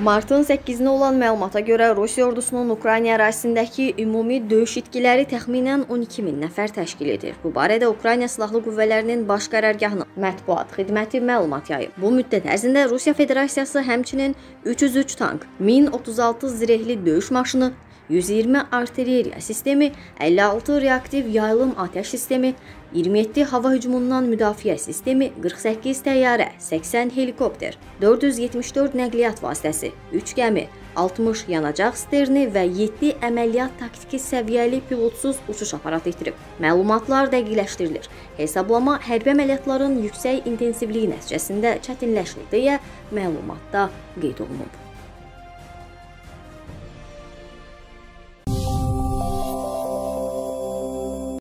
Martın 8-nə olan məlumata görə Rusiya ordusunun Ukrayna ərazisindəki ümumi döyüş itkiləri təxminən 12 min nəfər təşkil edir. Bu barədə Ukrayna Silahlı Qüvvələrinin Baş Qərargahının mətbuat xidməti məlumat yayıb. Bu müddət ərzində Rusiya Federasiyası həmçinin 303 tank, 1036 zirehli döyüş maşını, 120 artilleriya sistemi, 56 reaktiv yaylım atəş sistemi, 27 hava hücumundan müdafiə sistemi, 48 təyyarə, 80 helikopter, 474 nəqliyyat vasitəsi, 3 gəmi, 60 yanacaq sterni və 7 əməliyyat taktiki səviyyəli pilotsuz uçuş aparatı itirib. Məlumatlar dəqiqləşdirilir. Hesablama hərbi əməliyyatların yüksək intensivliyi nəticəsində çətinləşdi deyə məlumatda qeyd olunub.